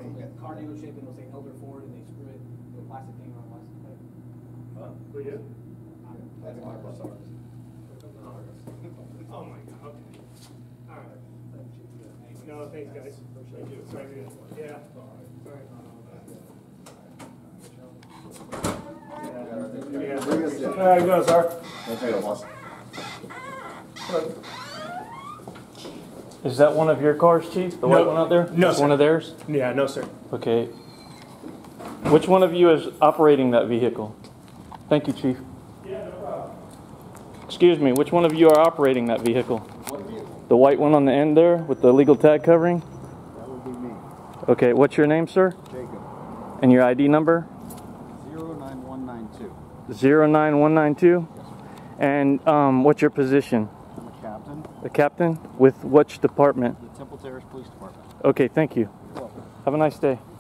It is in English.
from the car dealership and it'll say Elder Ford and they screw it with a plastic thing on license plate. Who you? That's my person. Oh my God, okay. All right. No, thanks guys. Thank you. Sorry. Yeah. All right. All right, go, sir. Okay, boss. Is that one of your cars, Chief? The white one out there? No, That's sir. one of theirs? Yeah, no, sir. Okay. Which one of you is operating that vehicle? Thank you, Chief. Yeah, no problem. Excuse me, which one of you are operating that vehicle? What vehicle? The white one on the end there with the legal tag covering? That would be me. Okay, what's your name, sir? Jacob. And your ID number? 09192. 09192? Yes, sir. And what's your position? I'm a captain. A captain? With which department? The Temple Terrace Police Department. Okay, thank you. You're welcome. Have a nice day.